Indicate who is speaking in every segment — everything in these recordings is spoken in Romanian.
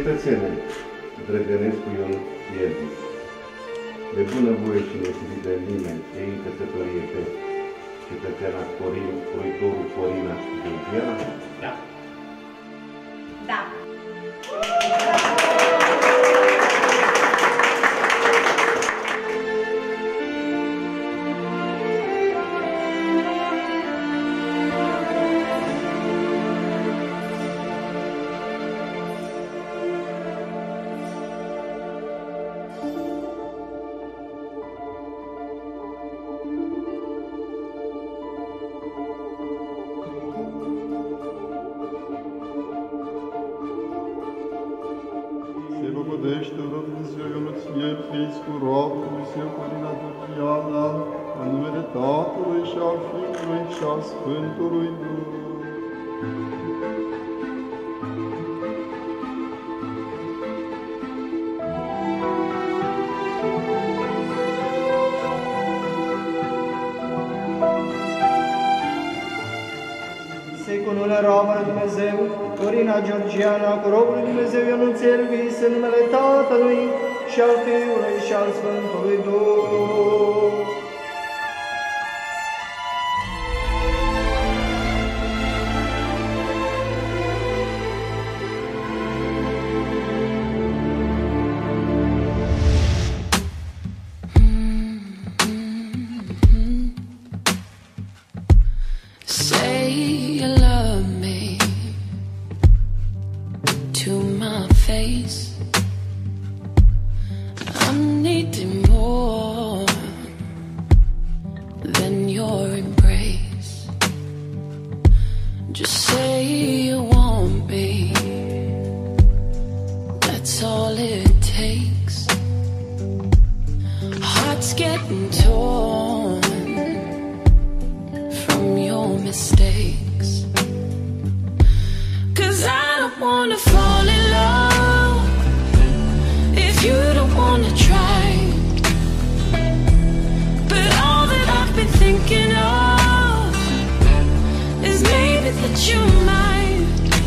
Speaker 1: Cetățene, Drăgănescu Ion Iergis, de bunăvoie și nesilit de nimeni, ei căsătorie pe cetățeana Proitoru Corina Georgiana? Da.
Speaker 2: Da.
Speaker 3: Se logodește rog Dumnezeu Ionuț Iergis cu rogul Său Corina Georgiana, în numele Tatălui și al Fiului și al Sfântului Duh.
Speaker 4: Se cunună roaba lui Dumnezeu, Corina Georgiana, cu robul lui Dumnezeu Ionuț Iergis, în numele Tatălui și al Fiului și al Sfântului Duh.
Speaker 5: Say you love me to my face. I'm needing more than your embrace. Just say you want me. That's all it takes. Heart's getting torn from your mistakes. 'Cause I don't wanna fall in love if you don't wanna try. But all that I've been thinking of is maybe that you might.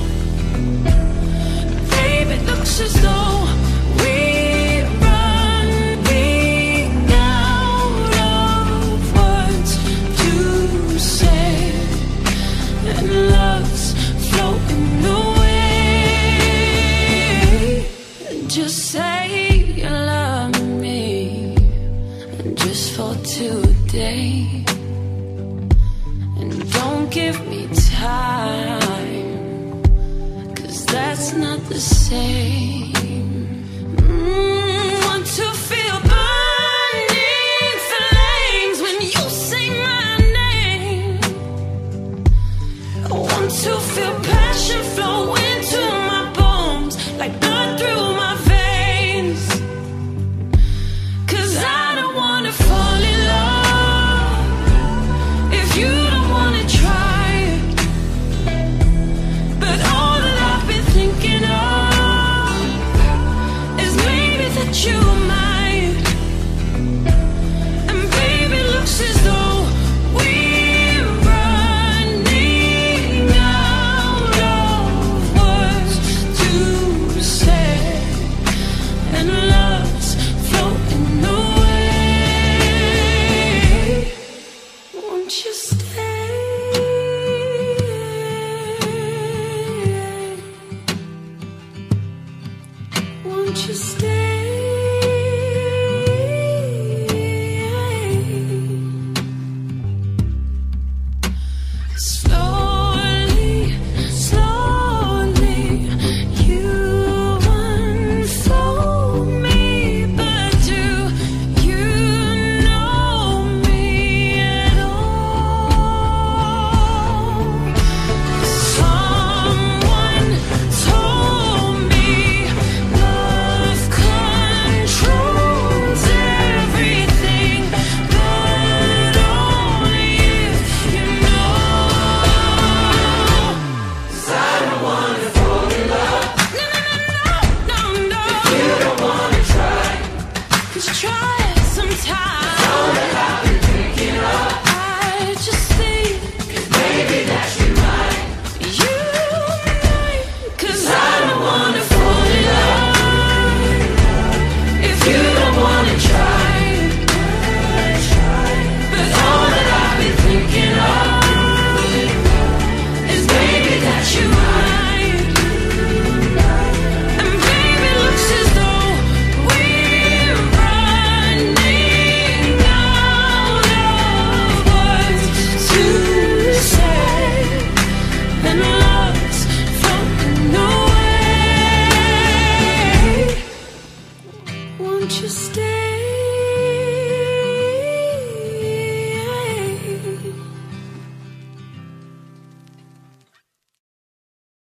Speaker 5: Babe, it looks as though we're running out of words to say, and love's floating away. Just say you love me, just for today, and don't give me time, 'cause that's not the same. Want to feel burning flames when you say my name. I want to feel passion flow into my bones, like blood through my veins. 'Cause I don't wanna fall in love if you don't wanna try. But all that I've been thinking of is maybe that you might. And baby, it looks as though we're running out of words to say, and love's floating away. Won't you stay? Won't you stay? Slow